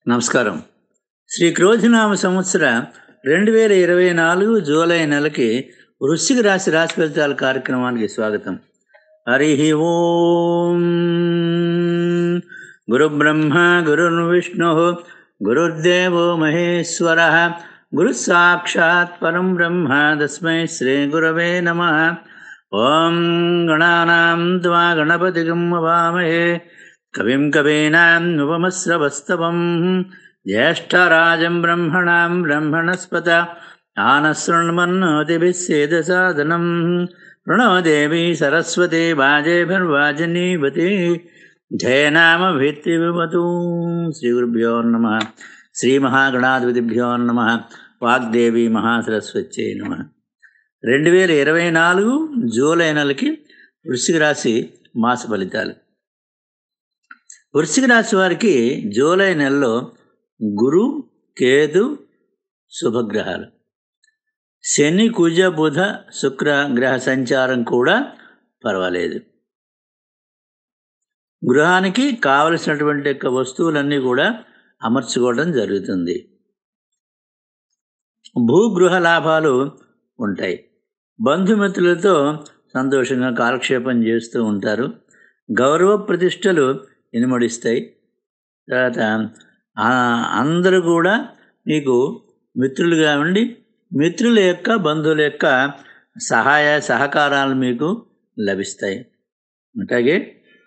నమస్కారం. శ్రీ క్రోధినామ సంవత్సర 2024 జూలై నెలకి వృశ్చిక రాశి ఫలితాల కార్యక్రమానికి స్వాగతం. హరి ఓం. గురు బ్రహ్మ గురుర్విష్ణు గురుర్దేవో మహేశ్వర గురు సాక్షాత్ పరం బ్రహ్మ తస్మై శ్రీ గురవే నమః. ఓం గణానాం త్వా గణపతిగం హవామహే కవిం కవీనాం ఉపమశ్రవస్తవం జ్యేష్ఠరాజం బ్రహ్మణాం బ్రహ్మణస్పత ఆనశృణ్మన్నోతిభిస్సేదసాదనం ప్రణో దేవి సరస్వతి వాజేభిర్వాజనీవతి జయనామభిత్తివివతు. శ్రీ గురుభ్యో నమః. శ్రీ మహాగణాధిపతిభ్యో నమః. వాగ్దేవి మహాసరస్వత్యై నమః. 2024 జూలై నెలకి వృశ్చిక రాశి మాస ఫలితాలు. వృశ్చిక రాశి వారికి జూలై నెలలో గురు కేతు శుభగ్రహాలు, శని కుజ బుధ శుక్ర గ్రహ సంచారం కూడా పర్వాలేదు. గృహానికి కావలసినటువంటి వస్తువులన్నీ కూడా అమర్చుకోవడం జరుగుతుంది. భూగృహ లాభాలు ఉంటాయి. బంధుమిత్రులతో సంతోషంగా కాలక్షేపం చేస్తూ ఉంటారు. గౌరవ ప్రతిష్టలు ఇనుమడిస్తాయి. తర్వాత అందరూ కూడా మీకు మిత్రులుగా ఉండి మిత్రుల యొక్క బంధువుల యొక్క సహాయ సహకారాలు మీకు లభిస్తాయి. అలాగే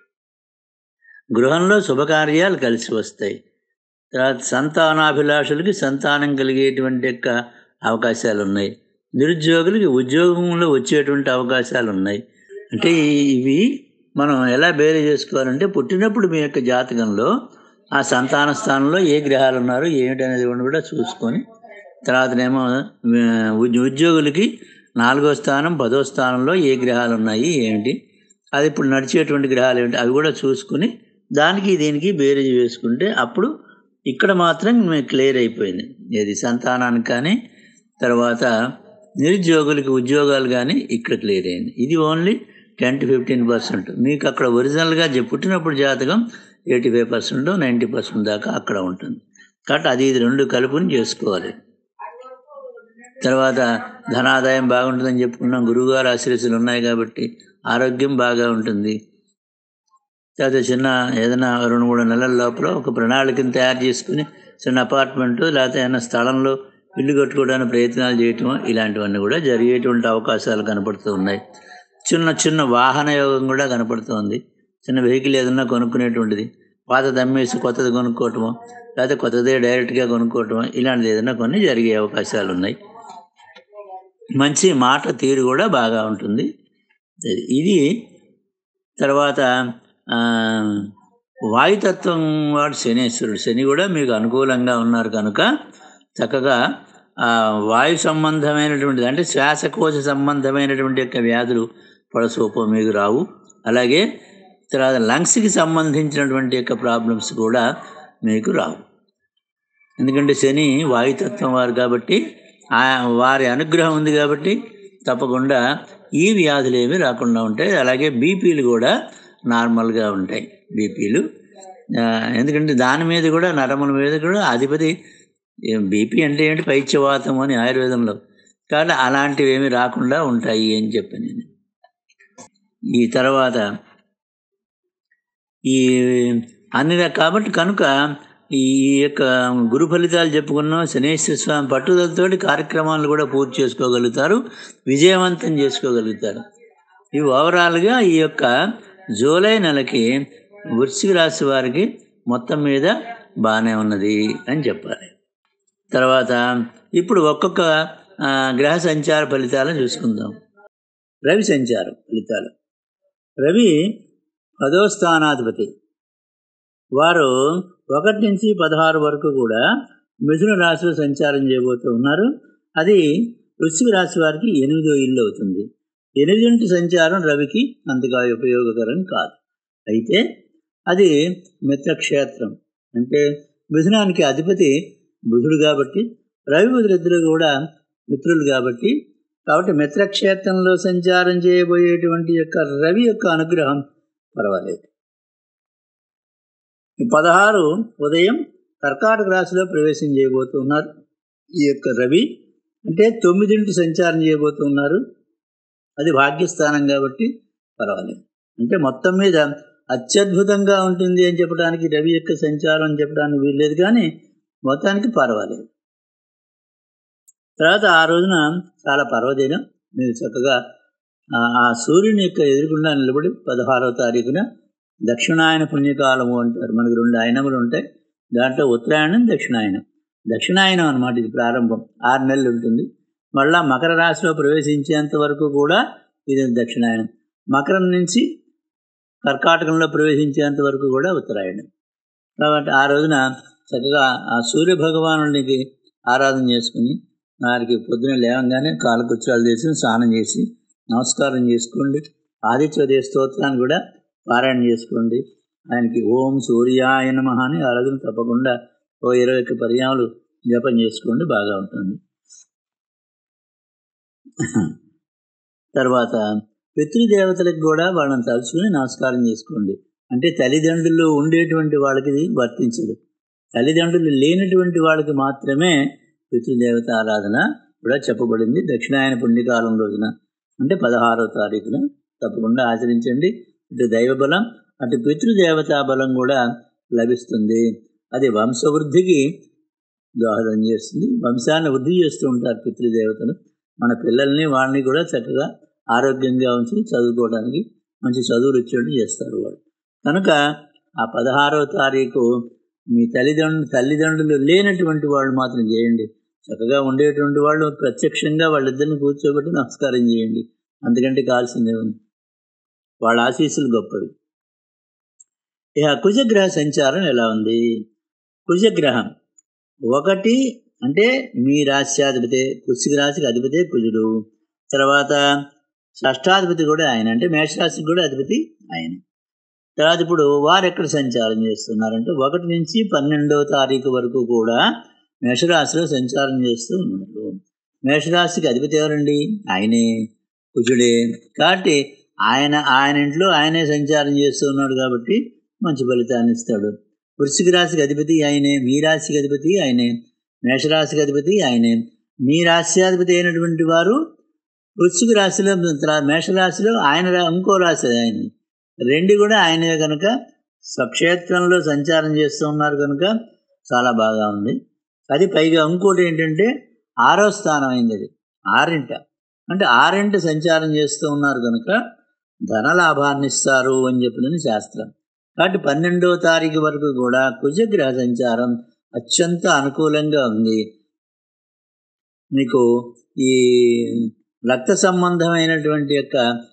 గృహంలో శుభకార్యాలు కలిసి వస్తాయి. తర్వాత సంతానాభిలాషులకి సంతానం కలిగేటువంటి యొక్క అవకాశాలు ఉన్నాయి. నిరుద్యోగులకి ఉద్యోగంలో వచ్చేటువంటి అవకాశాలు ఉన్నాయి. అంటే ఇవి మనం ఎలా బేరీ చేసుకోవాలంటే, పుట్టినప్పుడు మీ యొక్క జాతకంలో ఆ సంతాన స్థానంలో ఏ గ్రహాలు ఉన్నారు ఏమిటి అనేది కూడా చూసుకొని, తర్వాతనేమో ఉద్యోగులకి 4వ స్థానం 10వ స్థానంలో ఏ గ్రహాలు ఉన్నాయి ఏమిటి, అది ఇప్పుడు నడిచేటువంటి గ్రహాలు ఏమిటి అవి కూడా చూసుకుని దానికి దీనికి బేరీజ్ వేసుకుంటే అప్పుడు ఇక్కడ మాత్రం మీకు క్లియర్ అయిపోయింది. ఏది సంతానానికి కానీ తర్వాత నిరుద్యోగులకి ఉద్యోగాలు కానీ ఇక్కడ క్లియర్ అయింది. ఇది ఓన్లీ 10 to 15%. మీకు అక్కడ ఒరిజినల్గా పుట్టినప్పుడు జాతకం 85% 90% దాకా అక్కడ ఉంటుంది. కాబట్టి అది ఇది రెండు కలుపుని చేసుకోవాలి. తర్వాత ధనాదాయం బాగుంటుందని చెప్పుకున్నాం. గురువుగారు ఆశీస్సులు ఉన్నాయి కాబట్టి ఆరోగ్యం బాగా ఉంటుంది. తర్వాత చిన్న ఏదైనా 2-3 నెలల లోపల ఒక ప్రణాళికను తయారు చేసుకుని చిన్న అపార్ట్మెంటు లేకపోతే ఏదైనా స్థలంలో ఇల్లు కట్టుకోవడానికి ప్రయత్నాలు చేయటం ఇలాంటివన్నీ కూడా జరిగేటువంటి అవకాశాలు కనపడుతూ ఉన్నాయి. చిన్న చిన్న వాహన యోగం కూడా కనపడుతుంది. చిన్న వెహికల్ ఏదన్నా కొనుక్కునేటువంటిది, పాతది అమ్మేసి కొత్తది కొనుక్కోవటమో లేకపోతే కొత్తదే డైరెక్ట్గా కొనుక్కోవటమో ఇలాంటిది ఏదైనా కొన్ని జరిగే అవకాశాలు ఉన్నాయి. మంచి మాట తీరు కూడా బాగా ఉంటుంది. ఇది తర్వాత వాయుతత్వం వాడు శనేశ్వరుడు. శని కూడా మీకు అనుకూలంగా ఉన్నారు కనుక చక్కగా వాయు సంబంధమైనటువంటిది అంటే శ్వాసకోశ సంబంధమైనటువంటి యొక్క వ్యాధులు పడసోపో మీకు రావు. అలాగే తర్వాత లంగ్స్కి సంబంధించినటువంటి యొక్క ప్రాబ్లమ్స్ కూడా మీకు రావు. ఎందుకంటే శని వాయుతత్వం వారు కాబట్టి వారి అనుగ్రహం ఉంది కాబట్టి తప్పకుండా ఈ వ్యాధులు ఏమీ రాకుండా ఉంటాయి. అలాగే బీపీలు కూడా నార్మల్గా ఉంటాయి. బీపీలు ఎందుకంటే దాని మీద కూడా నరముల మీద కూడా అధిపతి బీపీ అంటే ఏంటి పైత్యవాతం అని ఆయుర్వేదంలో, కాబట్టి అలాంటివి ఏమి రాకుండా ఉంటాయి అని చెప్పి నేను. ఈ తర్వాత ఈ అన్ని కాబట్టి కనుక ఈ యొక్క గురు ఫలితాలు చెప్పుకున్నాం. శనేశ్వర స్వామి పట్టుదలతోటి కార్యక్రమాలు కూడా పూర్తి చేసుకోగలుగుతారు, విజయవంతం చేసుకోగలుగుతారు. ఇవి ఓవరాల్గా ఈ యొక్క జూలై నెలకి వృశ్చిక రాశి వారికి మొత్తం మీద బాగానే ఉన్నది అని చెప్పాలి. తర్వాత ఇప్పుడు ఒక్కొక్క గ్రహ సంచార ఫలితాలను చూసుకుందాం. రవి సంచారం ఫలితాలు. రవి 10వ స్థానాధిపతి. వారు 1 నుంచి 16 వరకు కూడా మిథున రాశిలో సంచారం చేయబోతూ ఉన్నారు. అది వృశ్చిక రాశి వారికి 8వ ఇల్లు అవుతుంది. 8 సంచారం రవికి అంతగా ఉపయోగకరం కాదు. అయితే అది మిత్రక్షేత్రం. అంటే మిథునానికి అధిపతి బుధుడు కాబట్టి రవి బుధులిద్దరూ కూడా మిత్రులు కాబట్టి మిత్రక్షేత్రంలో సంచారం చేయబోయేటువంటి యొక్క రవి యొక్క అనుగ్రహం పర్వాలేదు. 16 ఉదయం కర్కాటక రాశిలో ప్రవేశం చేయబోతున్నారు. ఈ యొక్క రవి అంటే 9 సంచారం చేయబోతున్నారు. అది భాగ్యస్థానం కాబట్టి పర్వాలేదు. అంటే మొత్తం మీద అత్యద్భుతంగా ఉంటుంది అని చెప్పడానికి రవి యొక్క సంచారం అని చెప్పడానికి వీల్లేదు, కానీ మొత్తానికి పర్వాలేదు. తర్వాత ఆ రోజున చాలా పర్వదినం. మీరు చక్కగా ఆ సూర్యుని యొక్క ఎదురుకుండా నిలబడి 16వ తారీఖున దక్షిణాయన పుణ్యకాలము అంటారు. మనకు 2 ఆయనములు ఉంటాయి. దాంట్లో ఉత్తరాయణం, దక్షిణాయనం. దక్షిణాయనం అన్నమాట ఇది ప్రారంభం, 6 నెలలు ఉంటుంది. మళ్ళా మకర రాశిలో ప్రవేశించేంత వరకు కూడా ఇది దక్షిణాయనం. మకరం నుంచి కర్కాటకంలో ప్రవేశించేంత వరకు కూడా ఉత్తరాయణం. కాబట్టి ఆ రోజున చక్కగా ఆ సూర్య భగవానుడికి ఆరాధన చేసుకుని వారికి పొద్దున లేవగానే కాలకృత్యాలు చేసి స్నానం చేసి నమస్కారం చేసుకోండి. ఆదిత్యోదయ స్తోత్రాన్ని కూడా పారాయణ చేసుకోండి. ఆయనకి ఓం సూర్యాయ నమః అని ఆ రోజున తప్పకుండా 21 పర్యాలు జపం చేసుకోండి, బాగా ఉంటుంది. తర్వాత పితృదేవతలకు కూడా వాళ్ళని తలుచుకుని నమస్కారం చేసుకోండి. అంటే తల్లిదండ్రులు ఉండేటువంటి వాళ్ళకి ఇది వర్తించదు. తల్లిదండ్రులు లేనటువంటి వాళ్ళకి మాత్రమే పితృదేవత ఆరాధన కూడా చెప్పబడింది. దక్షిణాయన పుణ్యకాలం రోజున అంటే 16వ తారీఖున తప్పకుండా ఆచరించండి. ఇటు దైవబలం అటు పితృదేవతా బలం కూడా లభిస్తుంది. అది వంశవృద్ధికి దోహదం చేస్తుంది. వంశాన్ని వృద్ధి చేస్తూ ఉంటారు పితృదేవతలు. మన పిల్లల్ని వాళ్ళని కూడా చక్కగా ఆరోగ్యంగా ఉంచి చదువుకోవడానికి మంచి చదువులు ఇచ్చేట్టు చేస్తారు వాళ్ళు. కనుక ఆ 16వ తారీఖు మీ తల్లిదండ్రులు లేనటువంటి వాళ్ళు మాత్రం చేయండి. చక్కగా ఉండేటువంటి వాళ్ళు ప్రత్యక్షంగా వాళ్ళిద్దరిని కూర్చోబెట్టి నమస్కారం చేయండి. అంతకంటే కావాల్సిందే ఉంది. వాళ్ళ ఆశీస్సులు గొప్పవి. ఇక కుజగ్రహ సంచారం ఎలా ఉంది? కుజగ్రహం 1 అంటే మీ రాశ్యాధిపతి, వృశ్చిక రాశికి అధిపతి కుజుడు. తర్వాత షష్టాధిపతి కూడా ఆయన, అంటే మేషరాశికి కూడా అధిపతి ఆయన. తర్వాత ఇప్పుడు వారు ఎక్కడ సంచారం చేస్తున్నారంటే 1 నుంచి 12వ తారీఖు వరకు కూడా మేషరాశిలో సంచారం చేస్తూ ఉన్నారు. మేషరాశికి అధిపతి ఎవరండి? ఆయనే, కుజుడే. కాబట్టి ఆయన ఇంట్లో ఆయనే సంచారం చేస్తూ ఉన్నాడు కాబట్టి మంచి ఫలితాన్ని ఇస్తాడు. వృశ్చిక రాశికి అధిపతి ఆయనే, మీ రాశికి అధిపతి ఆయనే, మేషరాశికి అధిపతి ఆయనే. మీ రాశ్యాధిపతి అయినటువంటి వారు వృశ్చిక రాశిలో, మేషరాశిలో ఆయన ఇంకో రాశి ఆయన, 2 కూడా ఆయనే కనుక స్వక్షేత్రంలో సంచారం చేస్తూ ఉన్నారు కనుక చాలా బాగా ఉంది. అది పైగా ఇంకోటి ఏంటంటే 6వ స్థానం అయింది. అది 6 అంటే 6 సంచారం చేస్తూ ఉన్నారు కనుక ధనలాభాన్ని ఇస్తారు అని చెప్పినది శాస్త్రం. కాబట్టి 12వ తారీఖు వరకు కూడా కుజగ్రహ సంచారం అత్యంత అనుకూలంగా ఉంది. మీకు ఈ రక్త సంబంధమైనటువంటి యొక్క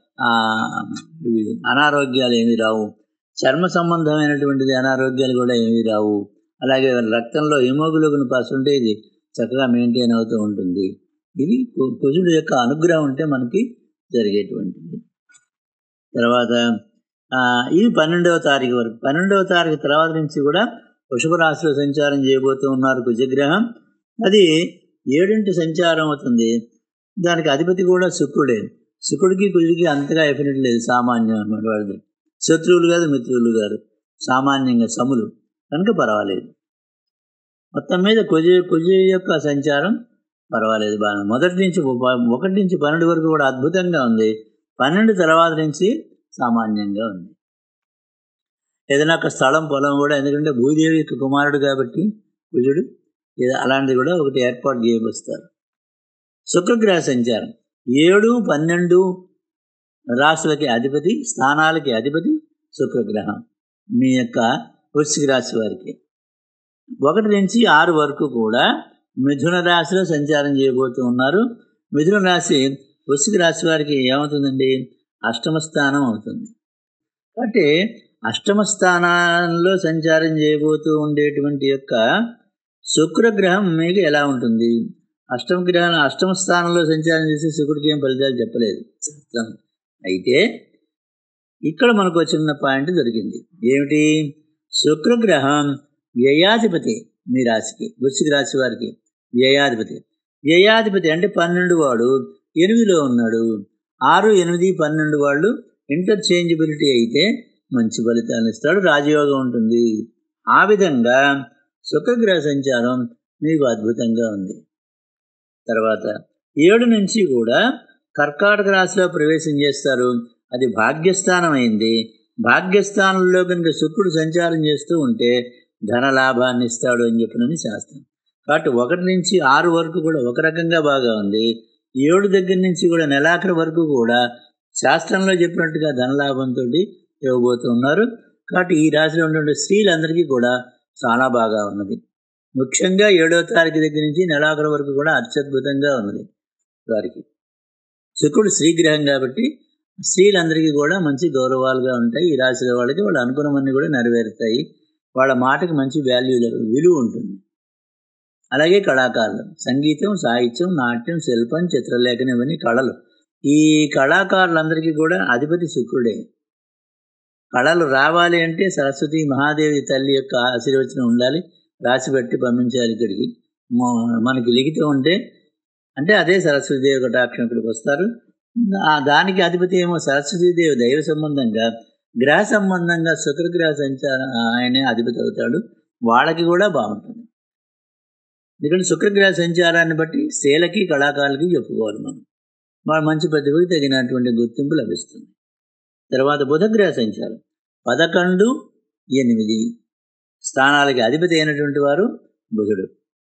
అనారోగ్యాలు ఏమీ రావు. చర్మ సంబంధమైనటువంటిది అనారోగ్యాలు కూడా ఏమీ రావు. అలాగే రక్తంలో హిమోగ్లోబిన్ పర్సెంటేజ్ చక్కగా మెయింటైన్ అవుతూ ఉంటుంది. ఇది కుజుడు యొక్క అనుగ్రహం ఉంటే మనకి జరిగేటువంటిది. తర్వాత ఇది 12వ తారీఖు వరకు. 12వ తారీఖు తర్వాత నుంచి కూడా వృషభ రాశిలో సంచారం చేయబోతూ ఉన్నారు కుజగ్రహం. అది 7 సంచారం అవుతుంది. దానికి అధిపతి కూడా శుక్రుడే. శుక్రుడికి కుజుడికి అంతగా ఎఫినెట్ లేదు, సామాన్యం అన్నమాట. వాడిది శత్రువులు కాదు, మిత్రులు గారు, సామాన్యంగా సములు కనుక పర్వాలేదు. మొత్తం మీద కుజ యొక్క సంచారం పర్వాలేదు బాగా. 1 నుంచి 12 వరకు కూడా అద్భుతంగా ఉంది. 12 తర్వాత నుంచి సామాన్యంగా ఉంది. ఏదైనా ఒక స్థలం, పొలం కూడా, ఎందుకంటే భూదేవి యొక్క కుమారుడు కాబట్టి కుజుడు, అలాంటిది కూడా ఒకటి ఏర్పాటు చేయబోస్తారు. శుక్రగ్రహ సంచారం 7, 12 రాశులకి అధిపతి, స్థానాలకి అధిపతి శుక్రగ్రహం. మీ యొక్క వృశ్చిక రాశి వారికి 1 నుంచి 6 వరకు కూడా మిథున రాశిలో సంచారం చేయబోతూ ఉన్నారు. మిథున రాశి వృశ్చిక రాశి వారికి ఏమవుతుందండి? 8వ స్థానం అవుతుంది. కాబట్టి 8వ స్థానంలో సంచారం చేయబోతూ ఉండేటువంటి యొక్క శుక్రగ్రహం మీకు ఎలా ఉంటుంది? 8వ స్థానంలో సంచారం చేసి శుక్రుడికి ఏం ఫలితాలు చెప్పలేదు శాస్త్రం. అయితే ఇక్కడ మనకు చిన్న పాయింట్ దొరికింది. ఏమిటి? శుక్రగ్రహం వ్యయాధిపతి. మీ రాశికి, వృశ్చిక రాశి వారికి వ్యయాధిపతి అంటే 12 వాడు 8లో ఉన్నాడు. 6, 8, 12 వాళ్ళు ఇంటర్చేంజబిలిటీ అయితే మంచి ఫలితాన్ని ఇస్తాడు, రాజయోగం ఉంటుంది. ఆ విధంగా శుక్రగ్రహ సంచారం మీకు అద్భుతంగా ఉంది. తర్వాత 7 నుంచి కూడా కర్కాటక రాశిలో ప్రవేశం చేస్తారు. అది భాగ్యస్థానం అయింది. భాగ్యస్థానంలో కనుక శుక్రుడు సంచారం చేస్తూ ఉంటే ధనలాభాన్ని ఇస్తాడు అని చెప్పినని శాస్త్రం. కాబట్టి 1 నుంచి 6 వరకు కూడా ఒక రకంగా బాగా ఉంది. 7 దగ్గర నుంచి కూడా నెలాఖరు వరకు కూడా శాస్త్రంలో చెప్పినట్టుగా ధనలాభంతో ఇవ్వబోతూ ఉన్నారు. కాబట్టి ఈ రాశిలో ఉన్నటువంటి స్త్రీలందరికీ కూడా చాలా బాగా ఉన్నది. ముఖ్యంగా 7వ తారీఖు దగ్గర నుంచి నెలాఖరు వరకు కూడా అత్యద్భుతంగా ఉన్నది వారికి. శుక్రుడు శ్రీగ్రహం కాబట్టి స్త్రీలందరికీ కూడా మంచి గౌరవాలుగా ఉంటాయి. ఈ రాశిలో వాళ్ళకి వాళ్ళ అనుకున్నవన్నీ కూడా నెరవేరుతాయి. వాళ్ళ మాటకి మంచి విలువ ఉంటుంది. అలాగే కళాకారులు, సంగీతం, సాహిత్యం, నాట్యం, శిల్పం, చిత్రలేఖనం ఇవన్నీ కళలు. ఈ కళాకారులందరికీ కూడా అధిపతి శుక్రుడే. కళలు రావాలి అంటే సరస్వతి మహాదేవి తల్లి యొక్క ఆశీర్వచనం ఉండాలి. రాసి పెట్టి పంపించాలి ఇక్కడికి. మనకి లిఖితం ఉంటే అంటే అదే సరస్వతీదేవి కటాక్షం ఇక్కడికి వస్తారు. దానికి అధిపతి ఏమో సరస్వతీదేవి దైవ సంబంధంగా, గ్రహ సంబంధంగా శుక్రగ్రహ సంచారం ఆయనే అధిపతి అవుతాడు. వాళ్ళకి కూడా బాగుంటుంది. ఎందుకంటే శుక్రగ్రహ సంచారాన్ని బట్టి స్త్రీలకి కళాకారులకి చెప్పుకోవాలి మనం. వాళ్ళ మంచి ప్రతిభకి తగినటువంటి గుర్తింపు లభిస్తుంది. తర్వాత బుధగ్రహ సంచారం 11, 8 స్థానాలకి అధిపతి అయినటువంటి వారు బుధుడు.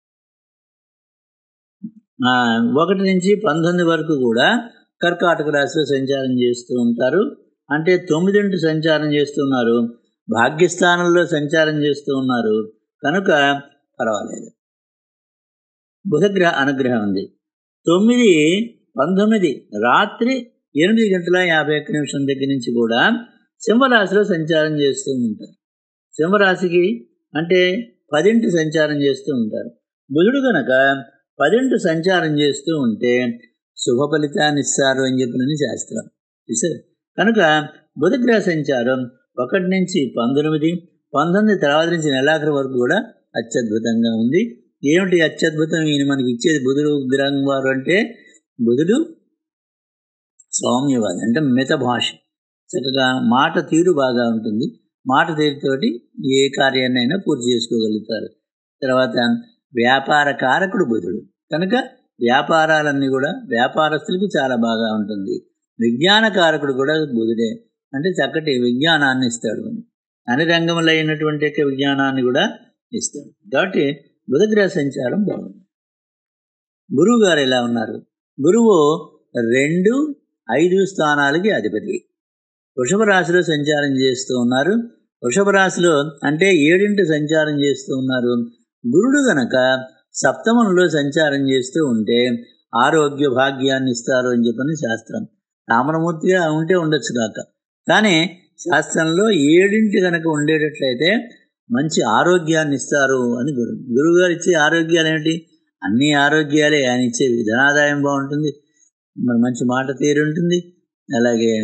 1 నుంచి 19 వరకు కూడా కర్కాటక రాశిలో సంచారం చేస్తూ ఉంటారు. అంటే 9 సంచారం చేస్తున్నారు. భాగ్యస్థానంలో సంచారం చేస్తూ ఉన్నారు కనుక పర్వాలేదు. బుధగ్రహ అనుగ్రహం ఉంది. 9, 19 రాత్రి 8:51 దగ్గర నుంచి కూడా సింహరాశిలో సంచారం చేస్తూ ఉంటారు. సింహరాశికి అంటే 10 సంచారం చేస్తూ ఉంటారు. బుధుడు కనుక 10 సంచారం చేస్తూ ఉంటే శుభ ఫలితాన్ని ఇస్తారు అని చెప్పినని శాస్త్రం చూసారు. కనుక బుధగ్రహ సంచారం 1 నుంచి 19, 19 తర్వాత నుంచి నెలాఖరు వరకు కూడా అత్యద్భుతంగా ఉంది. ఏమిటి అత్యద్భుతం? ఈయన మనకి ఇచ్చేది బుధుడు గ్రహం వారు అంటే బుధుడు సౌమ్యవాది అంటే మిత భాష, చక్కగా మాట తీరు బాగా ఉంటుంది. మాట తీరుతోటి ఏ కార్యాన్నైనా పూర్తి చేసుకోగలుగుతారు. తర్వాత వ్యాపార కారకుడు బుధుడు కనుక వ్యాపారాలన్నీ కూడా వ్యాపారస్తులకి చాలా బాగా ఉంటుంది. విజ్ఞాన కారకుడు కూడా బుధుడే అంటే చక్కటి విజ్ఞానాన్ని ఇస్తాడు. అన్ని రంగంలో అయినటువంటి విజ్ఞానాన్ని కూడా ఇస్తాడు. కాబట్టి బుధగ్రహ సంచారం బాగుంది. గురువు గారు ఎలా ఉన్నారు? గురువు 2, 5 స్థానాలకి అధిపతి. వృషభ రాశిలో సంచారం చేస్తూ ఉన్నారు. వృషభ రాశిలో అంటే 7 సంచారం చేస్తూ ఉన్నారు. గురుడు గనక సప్తమంలో సంచారం చేస్తూ ఉంటే ఆరోగ్య భాగ్యాన్ని ఇస్తారు అని చెప్పని శాస్త్రం. రామణమూర్తిగా ఉంటే ఉండొచ్చు కాక, కానీ శాస్త్రంలో 7 కనుక ఉండేటట్లయితే మంచి ఆరోగ్యాన్ని ఇస్తారు అని గురువుగారు ఇచ్చే ఆరోగ్యాలు ఏమిటి? అన్ని ఆరోగ్యాలే ఆయన ఇచ్చేవి. ధనాదాయం బాగుంటుంది, మరి మంచి మాట తీరు ఉంటుంది, అలాగే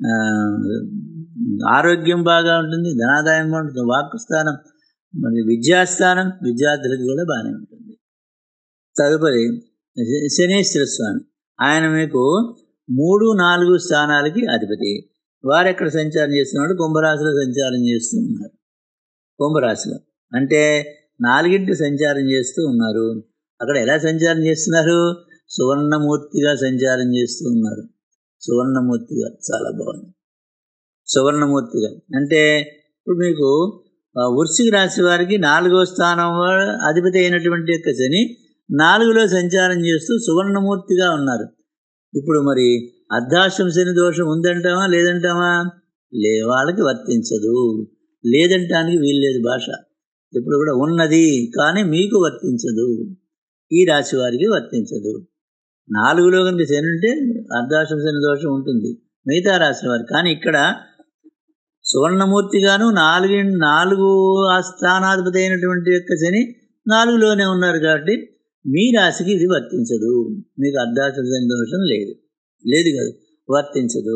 ఆరోగ్యం బాగా ఉంటుంది, ధనాదాయం బాగుంటుంది, వాక్కు స్థానం, మరి విద్యాస్థానం విద్యార్థులకు కూడా బాగానే ఉంటుంది. తదుపరి శనీశ్వర స్వామి, ఆయన మీకు 3, 4 స్థానాలకి అధిపతి. వారు ఎక్కడ సంచారం చేస్తున్నాడు? కుంభరాశిలో సంచారం చేస్తూ ఉన్నారు. కుంభరాశిలో అంటే 4 సంచారం చేస్తూ ఉన్నారు. అక్కడ ఎలా సంచారం చేస్తున్నారు? సువర్ణమూర్తిగా సంచారం చేస్తూ ఉన్నారు. సువర్ణమూర్తిగా చాలా బాగుంది. సువర్ణమూర్తిగా అంటే ఇప్పుడు మీకు వృశ్చిక రాశి వారికి 4వ స్థానం అధిపతి అయినటువంటి యొక్క శని 4లో సంచారం చేస్తూ సువర్ణమూర్తిగా ఉన్నారు. ఇప్పుడు మరి అర్ధాష్టమ శని దోషం ఉందంటామా లేదంటామా? వాళ్ళకి వర్తించదు. లేదంటానికి వీల్లేదు. భాష ఇప్పుడు కూడా ఉన్నది కానీ మీకు వర్తించదు. ఈ రాశి వారికి వర్తించదు. 4లో కనుక శని ఉంటే అర్ధాష్టమ శని దోషం ఉంటుంది మిగతా రాశి వారు. కానీ ఇక్కడ సువర్ణమూర్తిగాను 4 ఆ స్థానాధిపతి అయినటువంటి యొక్క శని 4లోనే ఉన్నారు కాబట్టి మీ రాశికి ఇది వర్తించదు. మీకు అర్ధాష్టమ శని దోషం లేదు కదా, వర్తించదు.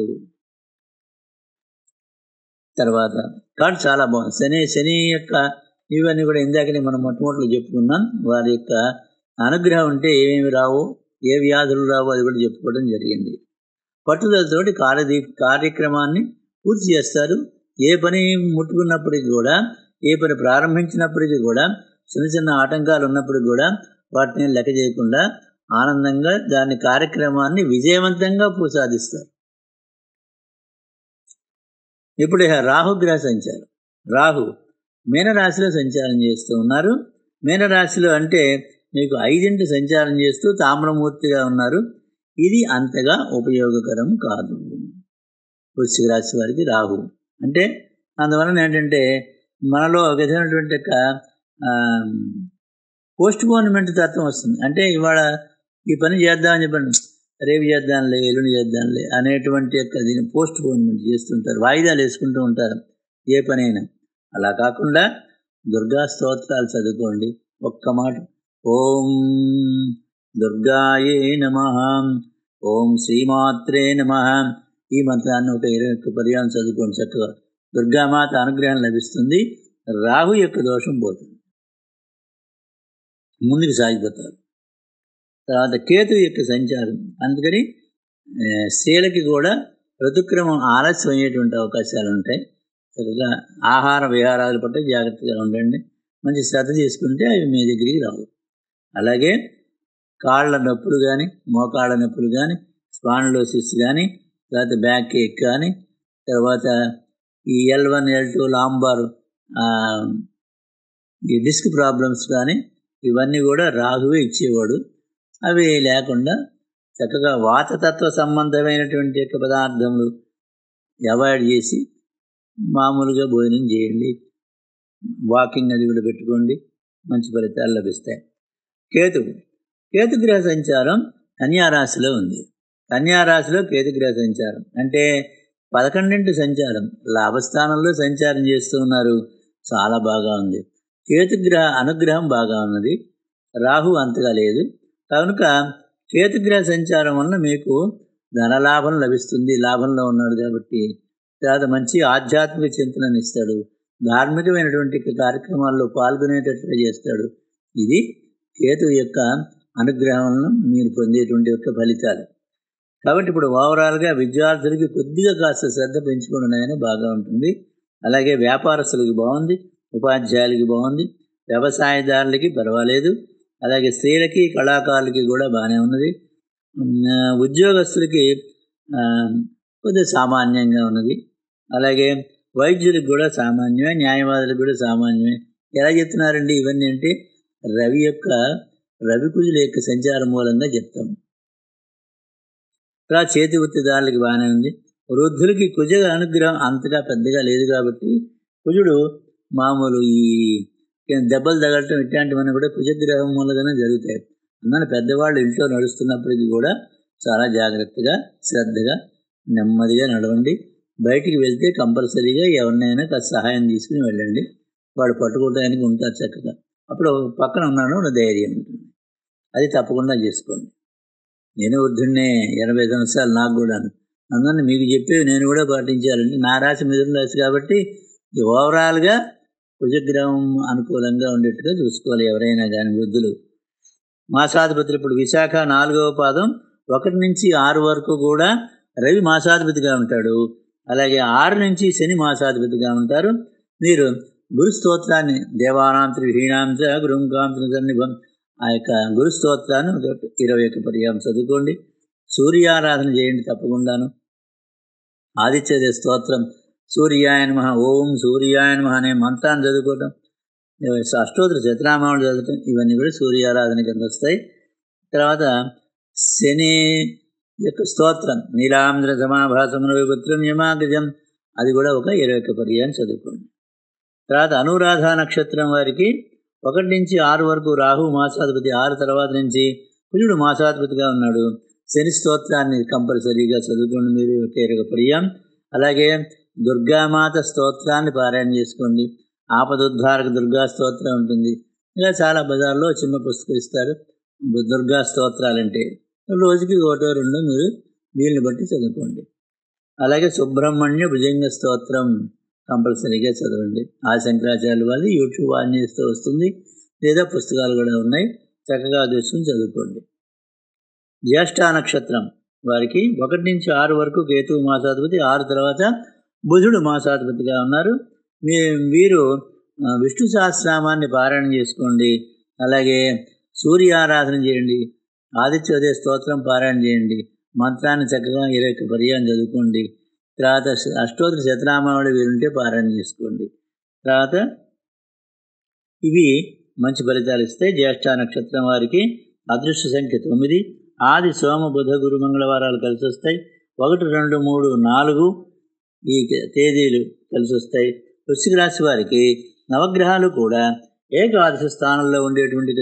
తర్వాత కాబట్టి చాలా బాగుంది. శని యొక్క ఇవన్నీ కూడా ఇందాకనే మనం మొట్టమొదటిలో చెప్పుకున్నాం. వారి యొక్క అనుగ్రహం ఉంటే ఏమేమి రావు, ఏ వ్యాధులు రావు అది కూడా చెప్పుకోవడం జరిగింది. పట్టుదలతోటి కార్యక్రమాన్ని పూర్తి చేస్తారు. ఏ పని ముట్టుకున్నప్పటికీ కూడా, ఏ పని ప్రారంభించినప్పటికీ కూడా చిన్న చిన్న ఆటంకాలు ఉన్నప్పుడు కూడా వాటిని లెక్క చేయకుండా ఆనందంగా దాని కార్యక్రమాన్ని విజయవంతంగా సాధిస్తారు. ఇప్పుడు ఇక రాహుగ్రహ సంచారం. రాహు మీనరాశిలో సంచారం చేస్తూ ఉన్నారు. మీనరాశిలో అంటే మీకు 5 సంచారం చేస్తూ తామ్రమూర్తిగా ఉన్నారు. ఇది అంతగా ఉపయోగకరం కాదు వృశ్చిక రాశి వారికి రాహు. అంటే అందువలన ఏంటంటే మనలో ఒక విధమైనటువంటి పోస్ట్ పోన్మెంట్ తత్వం వస్తుంది. అంటే ఇవాళ ఈ పని చేద్దామని చెప్పండి, రేపు చేద్దాంలే, ఎల్లుండి చేద్దాంలే అనేటువంటి దీన్ని పోస్ట్ పోన్మెంట్ చేస్తుంటారు, వాయిదాలు వేసుకుంటూ ఉంటారు ఏ పనైనా. అలా కాకుండా దుర్గా స్తోత్రాలు చదువుకోండి. ఒక్క మాట ఓం దుర్గాయే నమః, ఓం శ్రీమాత్రే నమః, ఈ మంత్రాన్ని ఒక 21 పర్యాయం చదువుకోండి. చక్కగా దుర్గామాత అనుగ్రహం లభిస్తుంది. రాహు యొక్క దోషం పోతుంది, ముందుకు సాగిపోతారు. తర్వాత కేతు యొక్క సంచారం, అందుకని స్త్రీలకి కూడా ఋతుక్రమం ఆలస్యం అయ్యేటువంటి అవకాశాలు ఉంటాయి. చక్కగా ఆహార విహారాల పట్ల జాగ్రత్తగా ఉండండి. మంచి శ్రద్ధ తీసుకుంటే అవి మీ దగ్గరికి రావు. అలాగే కాళ్ళ నొప్పులు కానీ, మోకాళ్ళ నొప్పులు కానీ, స్పాండిలోసిస్ కానీ, తర్వాత బ్యాక్ ఏక్ కానీ, తర్వాత ఈ L1 L2 లాంబార్ ఈ డిస్క్ ప్రాబ్లమ్స్ కానీ, ఇవన్నీ కూడా రాహువే ఇచ్చేవాడు. అవి లేకుండా చక్కగా వాతతత్వ సంబంధమైనటువంటి యొక్క పదార్థములు అవాయిడ్ చేసి మామూలుగా భోజనం చేయండి. వాకింగ్ అది కూడా పెట్టుకోండి, మంచి ఫలితాలు లభిస్తాయి. కేతుగ్రహ సంచారం కన్యారాశిలో ఉంది. కన్యారాశిలో కేతుగ్రహ సంచారం అంటే 11 సంచారం, లాభస్థానంలో సంచారం చేస్తూ ఉన్నారు. చాలా బాగా ఉంది. కేతుగ్రహ అనుగ్రహం బాగా ఉన్నది, రాహు అంతగా లేదు. కనుక కేతుగ్రహ సంచారం వలన మీకు ధనలాభం లభిస్తుంది. లాభంలో ఉన్నాడు కాబట్టి తర్వాత మంచి ఆధ్యాత్మిక చింతనని ఇస్తాడు. ధార్మికమైనటువంటి కార్యక్రమాల్లో పాల్గొనేటట్లుగా చేస్తాడు. ఇది కేతు యొక్క అనుగ్రహం వలన మీరు పొందేటువంటి యొక్క ఫలితాలు. కాబట్టి ఇప్పుడు ఓవరాల్గా విద్యార్థులకి కొద్దిగా కాస్త శ్రద్ధ పెంచుకోవడం బాగా ఉంటుంది. అలాగే వ్యాపారస్తులకి బాగుంది, ఉపాధ్యాయులకి బాగుంది, వ్యవసాయదారులకి పర్వాలేదు, అలాగే స్త్రీలకి కళాకారులకి కూడా బాగానే ఉన్నది. ఉద్యోగస్తులకి కొద్దిగా సామాన్యంగా ఉన్నది. అలాగే వైద్యులకు కూడా సామాన్యమే, న్యాయవాదులకు కూడా సామాన్యమే. ఎలా చెప్తున్నారండి ఇవన్నీ అంటే రవి కుజుల యొక్క సంచారం మూలంగా చెప్తాము. తర్వాత చేతి వృత్తిదారులకి బాగానే ఉంది. వృద్ధులకి కుజ అనుగ్రహం అంతగా పెద్దగా లేదు కాబట్టి కుజుడు మామూలు ఈ దెబ్బలు తగలటం ఇట్లాంటివన్నీ కూడా కుజగ్రహం మూలంగానే జరుగుతాయి. అందువల్ల పెద్దవాళ్ళు ఇంట్లో నడుస్తున్నప్పటికీ కూడా చాలా జాగ్రత్తగా శ్రద్ధగా నెమ్మదిగా నడవండి. బయటికి వెళ్తే కంపల్సరీగా ఎవరినైనా కాస్త సహాయం తీసుకుని వెళ్ళండి. వాడు పట్టుకోవడానికి ఉంటారు చక్కగా, అప్పుడు పక్కన ఉన్నాను ధైర్యం ఉంటుంది. అది తప్పకుండా చేసుకోండి. నేను వృద్ధుడినే, 80 సంవత్సరాలు నాకు కూడాను. అందువల్ల మీకు చెప్పేవి నేను కూడా పాటించాలంటే నా రాశి మిథున రాశి కాబట్టి ఓవరాల్గా కుజగ్రహం అనుకూలంగా ఉండేట్టుగా చూసుకోవాలి ఎవరైనా కానీ వృద్ధులు. మాసాధిపతులు ఇప్పుడు విశాఖ 4వ పాదం 1 నుంచి 6 వరకు కూడా రవి మాసాధిపతిగా ఉంటాడు. అలాగే 6 నుంచి శని మాసాధిపతిగా ఉంటారు. మీరు గురు స్తోత్రాన్ని దేవానాంతరి విహీనాంశ గురుంకాంతరి సన్నిభం ఆ యొక్క గురు స్తోత్రాన్ని 21 పర్యాయం చదువుకోండి. సూర్యారాధన చేయండి తప్పకుండాను. ఆదిత్య స్తోత్రం సూర్యాయ నమః, ఓం సూర్యాయ నమః అనే మంత్రాన్ని చదువుకోవటం, అష్టోత్తర శతనామాలు చదవటం, ఇవన్నీ కూడా సూర్యారాధన కింద వస్తాయి. తర్వాత శని యొక్క స్తోత్రం నీలాంధ్ర సమాభాసమున విపుత్రం యమాగజం, అది కూడా ఒక 21 పర్యాయం చదువుకోండి. తర్వాత అనురాధ నక్షత్రం వారికి 1 నుంచి 6 వరకు రాహు మాసాధిపతి, 6 తర్వాత నుంచి కుజుడు మాసాధిపతిగా ఉన్నాడు. శని స్తోత్రాన్ని కంపల్సరీగా చదువుకోండి మీరు 21 పర్యాయం. అలాగే దుర్గామాత స్తోత్రాన్ని పారాయణ చేసుకోండి. ఆపదుద్ధారక దుర్గా స్తోత్రం ఉంటుంది. ఇలా చాలా బజార్లో చిన్న పుస్తకం ఇస్తారు దుర్గా స్తోత్రాలంటే, రోజుకి 1-2 మీరు వీళ్ళని బట్టి చదువుకోండి. అలాగే సుబ్రహ్మణ్య భుజంగ స్తోత్రం కంపల్సరీగా చదవండి. ఆ శంకరాచార్యుల వాళ్ళు యూట్యూబ్ ఆన్ చేస్తూ వస్తుంది, లేదా పుస్తకాలు కూడా ఉన్నాయి, చక్కగా చూసుకుని చదువుకోండి. జ్యేష్ఠ నక్షత్రం వారికి 1 నుంచి 6 వరకు కేతువు మాసాధిపతి, 6 తర్వాత బుధుడు మాసాధిపతిగా ఉన్నారు. వీరు విష్ణు సహస్రనామాన్ని పారాయణ చేసుకోండి. అలాగే సూర్యారాధన చేయండి. ఆదిత్యోదయ స్తోత్రం పారాయణ చేయండి. మంత్రాన్ని చక్కగా 21 పర్యాయం చదువుకోండి. తర్వాత అష్టోత్తర శతనామావళి వీలుంటే పారాయణ చేసుకోండి. తర్వాత ఇవి మంచి ఫలితాలు ఇస్తాయి. జ్యేష్ఠ నక్షత్రం వారికి అదృష్ట సంఖ్య 9. ఆది సోమ బుధ గురు మంగళవారాలు కలిసి వస్తాయి. 1, 2, 3, 4 ఈ తేదీలు కలిసి వస్తాయి. వృశ్చిక రాశి వారికి నవగ్రహాలు కూడా ఏకాదశి స్థానంలో ఉండేటువంటి